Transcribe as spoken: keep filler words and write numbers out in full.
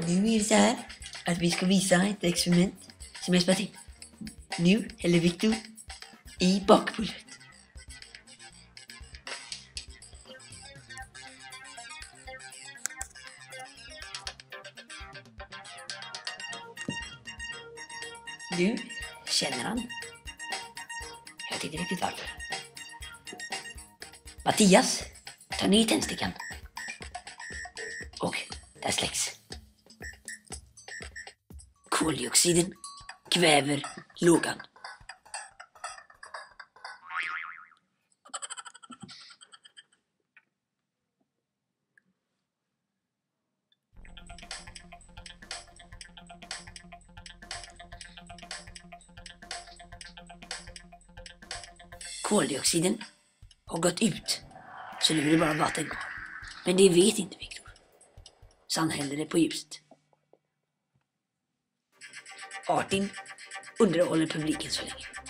Nu är det så här att vi ska visa ett experiment som jag spelat in. Nu häller Victor i bakpulvret. Nu känner han. Jag vet inte riktigt varför. Mattias, ta ner tändstickan. Och där släcks. Koldioxiden kväver lågan. Koldioxiden har gått ut, så nu är det bara vatten kvar. Men det vet inte Victor. Så han häller det på ljuset. Martin underhåller publiken så länge.